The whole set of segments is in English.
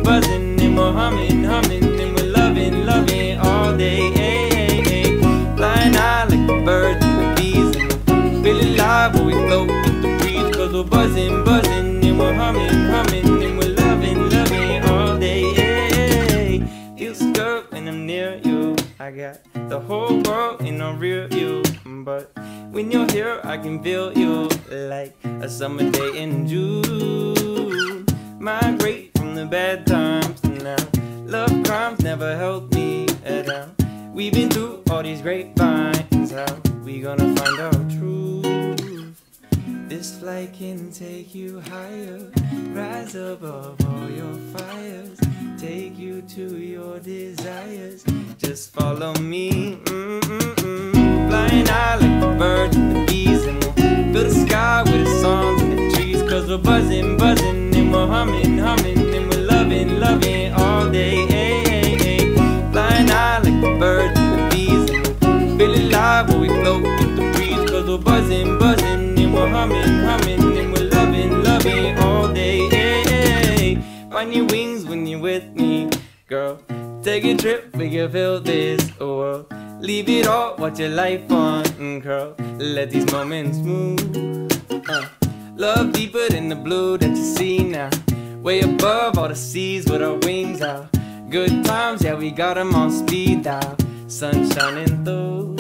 buzzing, and we're humming, humming, and we're loving, loving all day. Hey, hey, hey. Flying high like the birds and the bees, and we're feeling alive when we float with the breeze. Cause we're buzzing, buzzing, and we're humming, humming, and we're loving, loving all day. Hey, hey. Feels good when I'm near you. I got the whole world in a rear view, but when you're here I can feel you like a summer day in June. Migrate from the bad times to now. Love crimes never held me down. We've been through all these grapevines. How we gonna find our truth? This flight can take you higher, rise above all your fires, take you to your desires. Just follow me. Flying high like the birds and the bees, and we'll fill the sky with the songs and the trees. Cause we're buzzing, buzzing, and we're humming, humming, and we're loving, loving all day. Hey, hey, hey. Flying high like the birds and the bees, and we'll feel alive when we float with the breeze. Cause we're buzzing, buzzing, and we're humming, humming, and we're loving, loving all day. Hey, hey. Find your wings when you're with me, girl. Take a trip, we can feel this world. Leave it all, watch your life uncurl. Let these moments move. Love deeper than the blue that you see now. Way above all the seas with our wings out. Good times, yeah, we got them on speed dial. Sun shining through.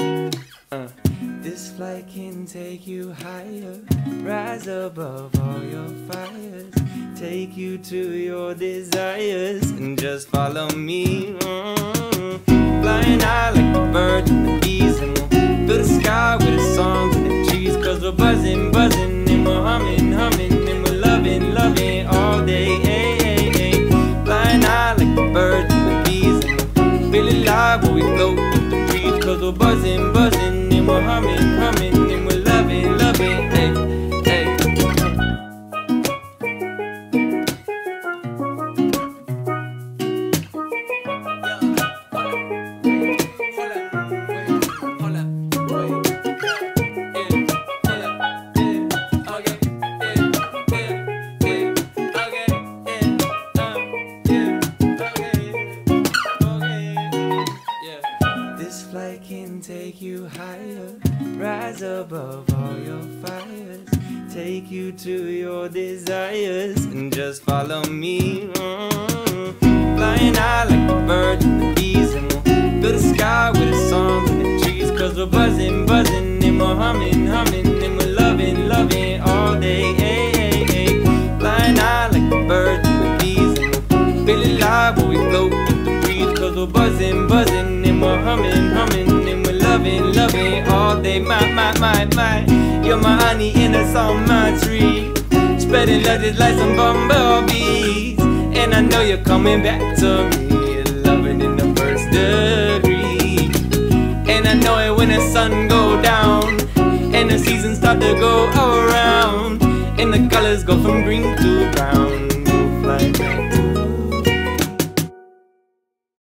This flight can take you higher, rise above all your fires, take you to your desires, and just follow me. Flying high like the birds and the bees, and we'll fill the sky with the songs and the trees. Cause we're buzzing, buzzing, and we're humming, humming, and we're loving, loving all day. Hey, hey, hey. Flying high like the birds and the bees, and we'll feel alive when we float with the breeze. Cause we're buzzing, buzzing, and we're humming, humming, and we're loving, loving. Hey, hey. Can take you higher, rise above all your fires, take you to your desires, and just follow me. Flying high like the birds and the bees, and we'll fill the sky with the songs and the trees. Cause we're buzzing, buzzing, and we're humming, humming, and we're loving, loving all day. Hey, hey, hey. Flying high like the birds and the bees, and we'll feel alive when we float with the breeze. Cause we're buzzing, buzzing, and we're humming, humming, loving, loving all day. My, you're my honey and that's on my tree. Spreading love just like some bumblebees. And I know you're coming back to me, loving in the first degree. And I know it when the sun go down and the seasons start to go around, and the colors go from green to brown.